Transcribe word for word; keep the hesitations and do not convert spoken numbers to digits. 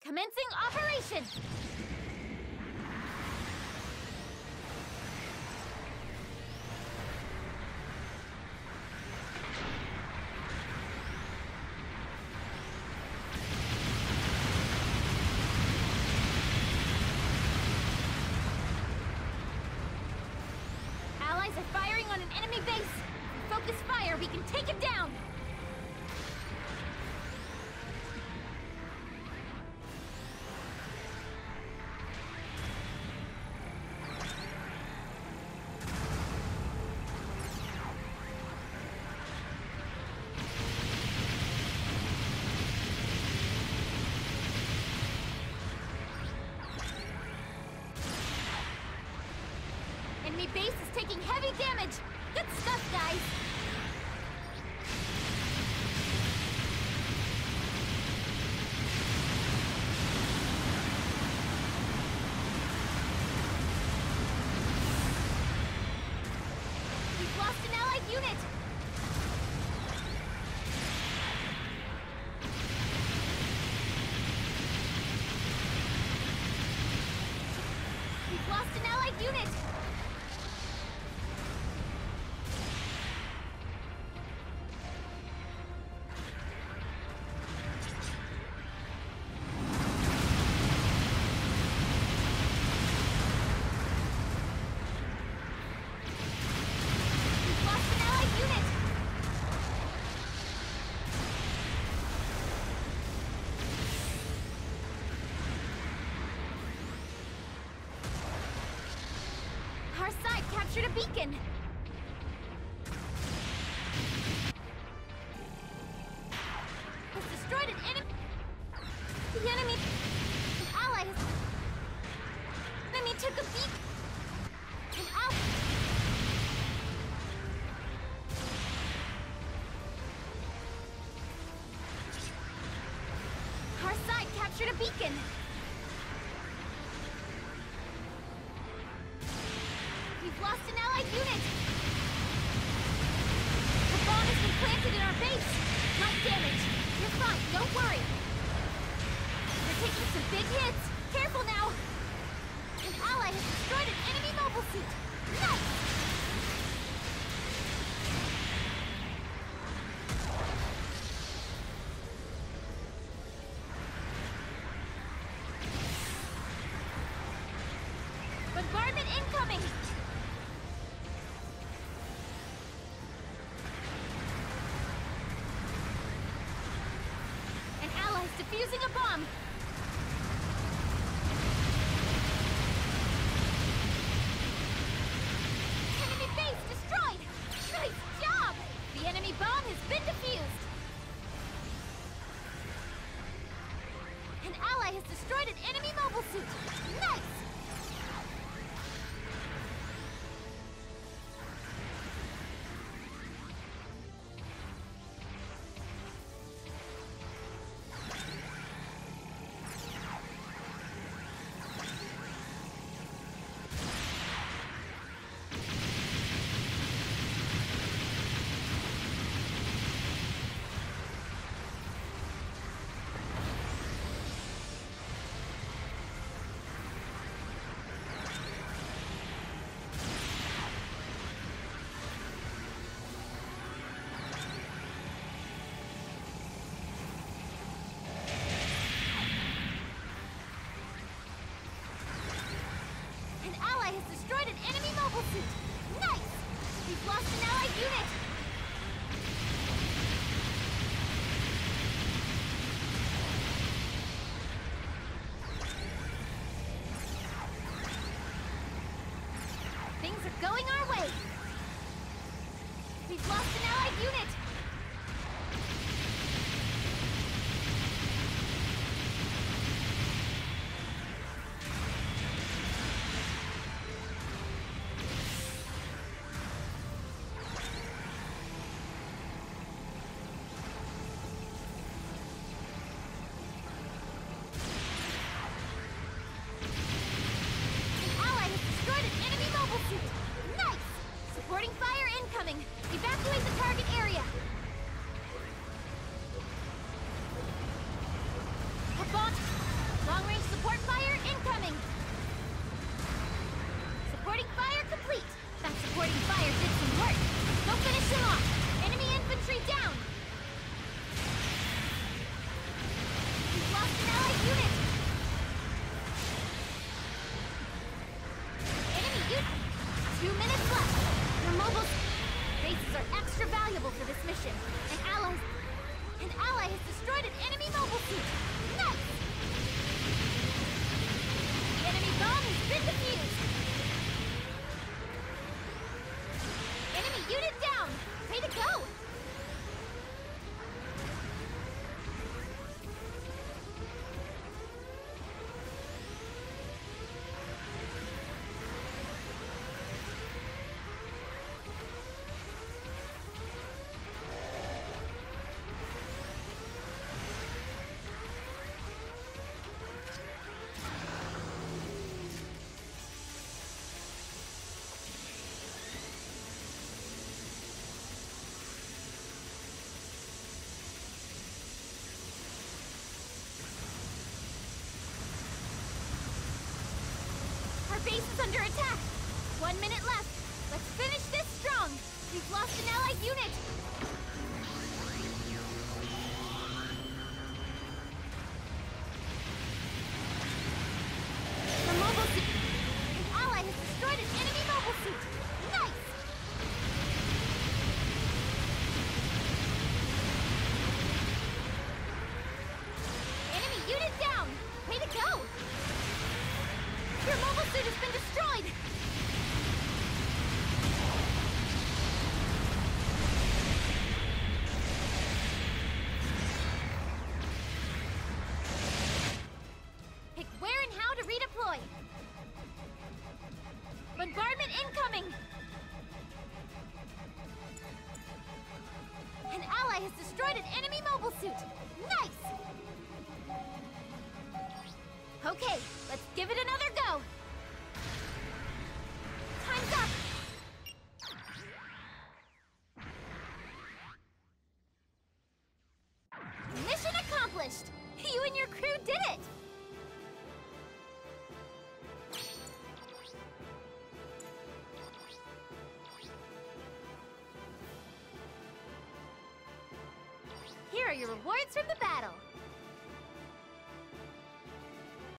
Commencing operation! Allies are firing on an enemy base! Focus fire, we can take him down! Enemy base is taking heavy damage! Good stuff, guys! We've lost an allied unit! We've lost an allied unit! Our side captured a beacon! Has destroyed an enemy! The enemy... An ally has... Enemy took a beacon! An ally... Our side captured a beacon! We've lost an allied unit! The bomb has been planted in our base! Not damage! You're fine, don't worry! We're taking some big hits! Careful now! An ally has destroyed an enemy mobile suit! Nice! Bombardment incoming! An ally's defusing a bomb! Enemy base destroyed! Nice job! The enemy bomb has been defused! An ally has destroyed an enemy mobile suit! Nice! Long-range support fire incoming! Supporting fire complete! That supporting fire did some work! Go finish him off! Enemy infantry down! We've lost an allied unit! Enemy unit! Two minutes left! Your mobile bases are extra valuable for this mission. An ally... An ally has destroyed an enemy mobile suit! Nice! The enemy bomb has been defused! Enemy unit down! Way to go! Base is under attack! One minute left! Let's finish this strong! We've lost an allied unit! The mobile suit... An ally has destroyed an enemy mobile suit! Nice! Enemy unit down! Way to go! Your mobile suit has been destroyed! Pick where and how to redeploy! Bombardment incoming! An ally has destroyed an enemy mobile suit! Nice! Okay, let's give it another go! Time's up! Mission accomplished! You and your crew did it! Here are your rewards from the battle!